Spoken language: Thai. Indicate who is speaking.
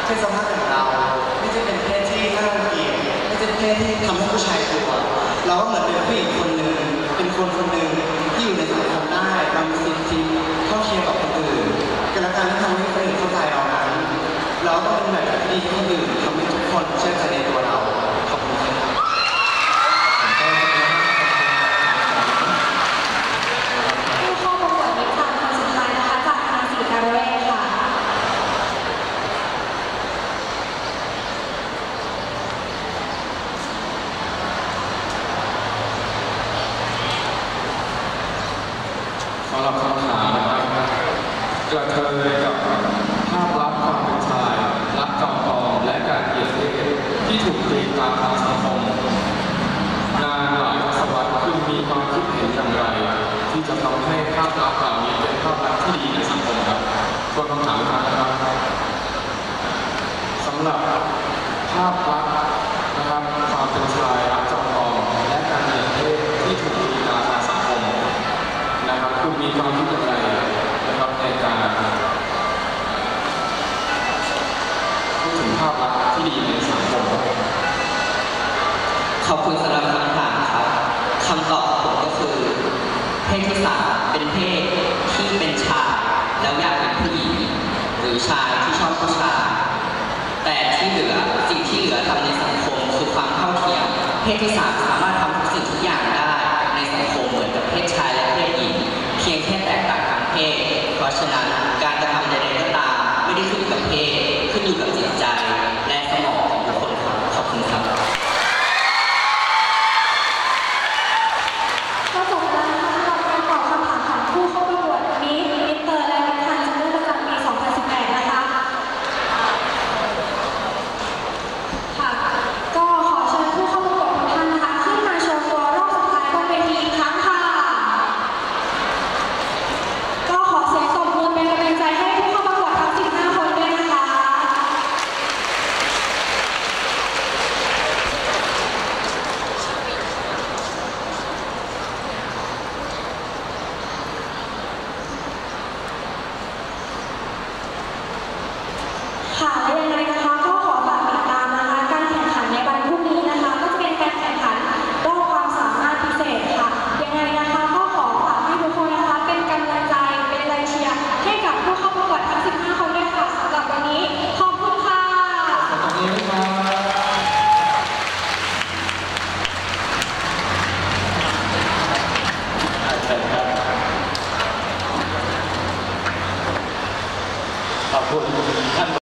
Speaker 1: เพศสภาพอย่างเราไม่ใช่เป็นเพศที่น่ารังเกียจไม่ใช่เพศที่ทำให้ผู้ชายกลัวเราก็เหมือนเป็นผู้หญิงคนหนึ่งเป็นคนคนหนึ่งที่อยู่ในสังคมได้เรามีสิทธิเท่าเทียมกับคนอื่นการละการที่ทำให้คนอื่นเข้าใจเรานั้นเราต้องเป็นแบบที่ดีที่คนอื่นทำให้ทุกคนเชื่อใจในตัวเราขอบคุณครับ
Speaker 2: ผู้เข้าประกวดนิทานคนสุดท้ายนะคะจากคณะศิลปการเวชค่ะ
Speaker 3: สำหรับคำถามนะครับกระเทยกับภาพลักษณ์ความเป็นชายรักจอมปลอมและการเหยียดเพศที่ถูกตีตามทางสังคมนานหลายทศวรรษคุณมีความคิดเห็นอย่างไรที่จะทำให้ภาพลักษณ์เหล่านี้เป็นภาพลักษณ์ที่ดีในสังคมครับตัวคำถามนะครับสำหรับภาพลักษณ์นะครับความเป็นชายรักจอมปลอมและการเหยียดเพศที่ถูกตีตามทางสังคมนะครับคุณมีความคิดอย่างไรนะครับในการพูดถึงภาพลักษณ์ที่ดีในสังคม
Speaker 4: ขอบคุณสำหรับคำถามครับคำตอบของผมก็คือเพศที่3เป็นเพศที่เป็นชายแล้วอยากเป็นผู้หญิงหรือชายที่ชอบผู้ชายแต่ที่เหลือสิ่งที่เหลือทำในสังคมคือความเท่าเทียมเพศที่3สามารถทำทุกสิ่งทุกอย่างได้ในสังคมเหมือนกับเพศชายและเพศหญิงเพียงแค่แตกต่างทางเพศเพราะฉะนั้นการกระทำใดๆก็ตามไม่ได้ขึ้นอยู่กับเพศขึ้นอยู่กับจิตใจและสมองของทุกคนครับขอบคุณครับ
Speaker 2: ก็จบแล้วนะคะสำหรับการตอบคำถามของผู้เข้าประกวดมิสเตอร์และมิสทันจันเดอร์ประจำปี 2018 นะคะค่ะก็ขอเชิญผู้เข้าประกวดทุกท่านนะคะขึ้นมาโชว์ตัวรอบสุดท้ายบนเวทีอีกครั้งค่ะก็ขอเสียงตบมือเป็นกำลังใจให้ผู้เข้าประกวดทั้ง 15 คนด้วยนะคะ ค่ะและยังไงนะคะก็ขอฝากติดตามนะคะการแข่งขันในวันพรุ่งนี้นะคะก็จะเป็นการแข่งขันรอบความสามารถพิเศษค่ะยังไงนะคะก็ขอฝากให้ทุกคนนะคะเป็นกำลังใจเป็นแรงเชียร์ให้กับผู้เข้าประกวดทั้ง 15 คนด้วยค่ะสำหรับวันนี้ขอบคุณค่ะ
Speaker 3: ขอบคุณครับขอบคุณ